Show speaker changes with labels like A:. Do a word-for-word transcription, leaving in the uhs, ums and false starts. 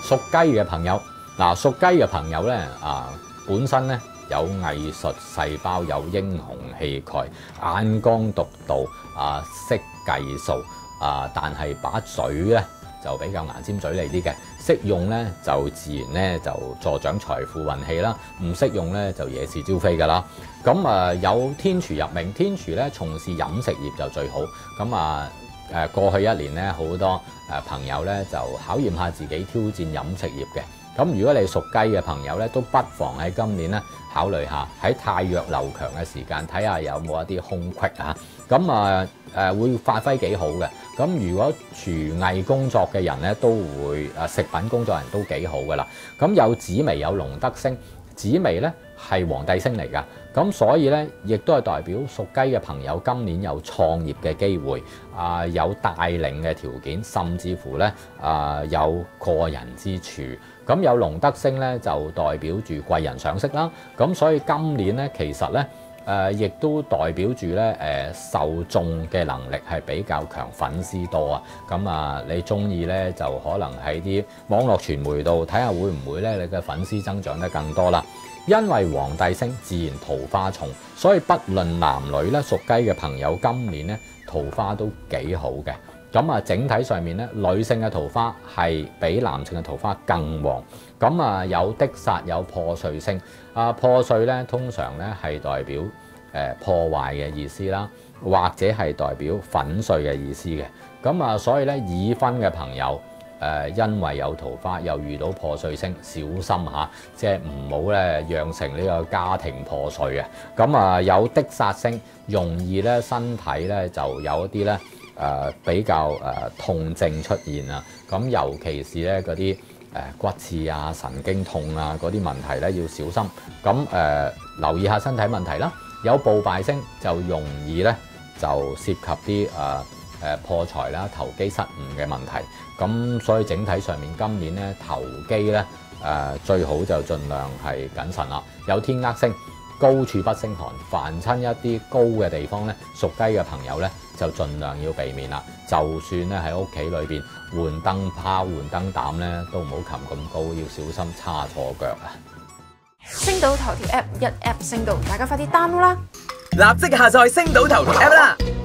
A: 屬雞嘅朋友，嗱，屬雞嘅朋友咧啊，本身咧有藝術細胞，有英雄氣概，眼光獨到啊，識計數啊，但係把嘴咧就比較牙尖嘴利啲嘅，識用咧就自然咧就助長財富運氣啦，唔識用咧就惹是招非㗎啦。咁啊有天廚入命，天廚咧從事飲食業就最好。咁啊誒過去一年咧好多誒朋友咧就考驗下自己，挑戰飲食業嘅。咁如果你屬雞嘅朋友咧，都不妨喺今年咧考慮下喺太弱流強嘅時間，睇下有冇一啲空隙啊。咁啊誒會發揮幾好嘅。咁如果廚藝工作嘅人咧，都會誒食品工作人都幾好噶啦。咁有紫微有龍德星，紫微咧係皇帝星嚟㗎。咁所以咧，亦都係代表屬雞嘅朋友今年有創業嘅機會，啊、呃、有帶領嘅條件，甚至乎咧啊、呃、有過人之處。咁有龍德星咧，就代表住貴人賞識啦。咁所以今年咧，其實咧誒，亦、呃、都代表住咧誒受眾嘅能力係比較強，粉絲多啊。咁啊，你中意咧就可能喺啲網絡傳媒度睇下會唔會咧，你嘅粉絲增長得更多啦。因為皇帝星自然桃花重，所以不論男女咧，屬雞嘅朋友今年咧桃花都幾好嘅。咁啊，整體上面咧，女性嘅桃花係比男性嘅桃花更旺。咁啊，有的煞有破碎星。啊，破碎咧通常咧係代表誒、呃、破壞嘅意思啦，或者係代表粉碎嘅意思嘅。咁啊，所以咧已婚嘅朋友。誒、呃，因為有桃花，又遇到破碎星，小心嚇，即係唔好咧釀成呢個家庭破碎啊！咁啊，有的煞星，容易咧身體咧就有一啲咧誒比較誒、呃、痛症出現啊！咁尤其是咧嗰啲誒骨刺啊、神經痛啊嗰啲問題咧要小心。咁誒、呃、留意下身體問題啦。有暴敗星就容易咧就涉及啲誒。呃誒破財啦、投機失誤嘅問題，咁所以整體上面今年咧投機咧誒、呃、最好就盡量係謹慎啦。有天厄星，高處不勝寒，凡親一啲高嘅地方咧，屬雞嘅朋友咧就盡量要避免啦。就算咧喺屋企裏邊換燈泡、換燈膽咧，都唔好擒咁高，要小心叉錯腳啊！
B: 星島頭條 App 一 App 升到，大家快啲 download 啦！
C: 立即下載星島頭條 App 啦！